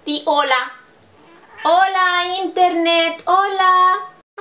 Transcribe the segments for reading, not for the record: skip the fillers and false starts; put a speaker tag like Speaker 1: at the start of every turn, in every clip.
Speaker 1: Di hola. Hola, internet. Hola.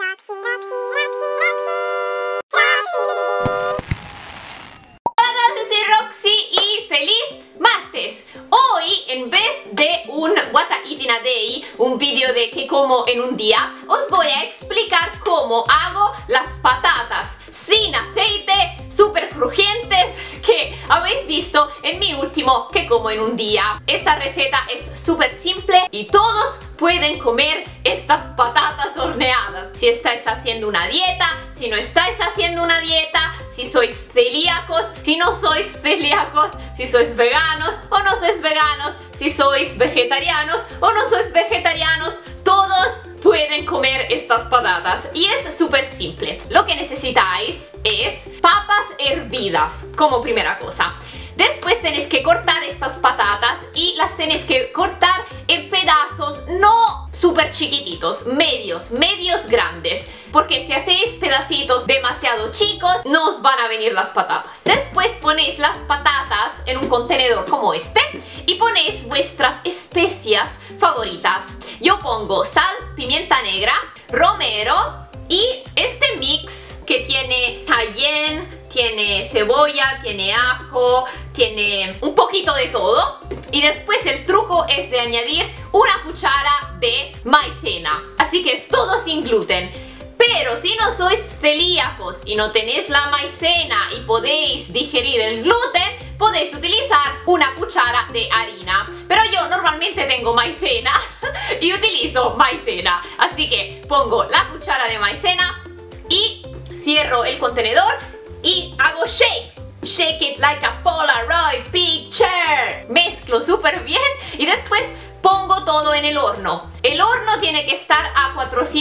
Speaker 1: Hola, yo soy Roxy y feliz martes. Hoy, en vez de un What I Eat in a Day, un vídeo de qué como en un día, os voy a explicar cómo hago las patatas sin aceite, súper crujientes, que habéis visto en mi último qué como en un día. Esta receta es súper simple y todos pueden comer estas patatas horneadas. Si estáis haciendo una dieta, si no estáis haciendo una dieta, si sois celíacos, si no sois celíacos, si sois veganos o no sois veganos, si sois vegetarianos o no sois vegetarianos, todos pueden comer estas patatas y es súper simple. Lo que necesitáis es papas hervidas como primera cosa. Después tenéis que cortar estas patatas y las tenéis que cortar en pedazos no súper chiquititos, medios grandes, porque si hacéis pedacitos demasiado chicos no os van a venir las patatas. Después ponéis las patatas en un contenedor como este y ponéis vuestras especias favoritas. Yo pongo sal, pimienta negra, romero y este mix que tiene cayenne, tiene cebolla, tiene ajo, tiene un poquito de todo. Y después el truco es de añadir una cuchara de maicena. Así que es todo sin gluten. Pero si no sois celíacos y no tenéis la maicena y podéis digerir el gluten, podéis utilizar una cuchara de harina. Pero yo normalmente tengo maicena y utilizo maicena. Así que pongo la cuchara de maicena y cierro el contenedor y hago shake. Shake it like a Polaroid picture. Mezclo súper bien y después pongo todo en el horno. El horno tiene que estar a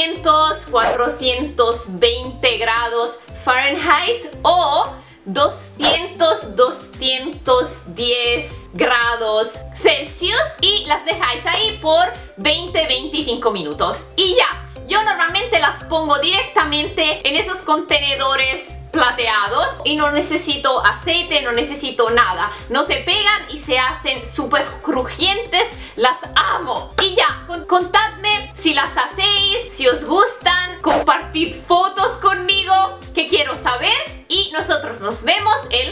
Speaker 1: 420 grados Fahrenheit o 210 grados Celsius y las dejáis ahí por 20-25 minutos. Y ya, yo normalmente las pongo directamente en esos contenedores plateados y no necesito aceite, no necesito nada. No se pegan y se hacen súper crujientes. Las amo. Y ya, contadme si las hacéis, si os gustan, compartid fotos conmigo, que quiero saber. Y nosotros nos vemos el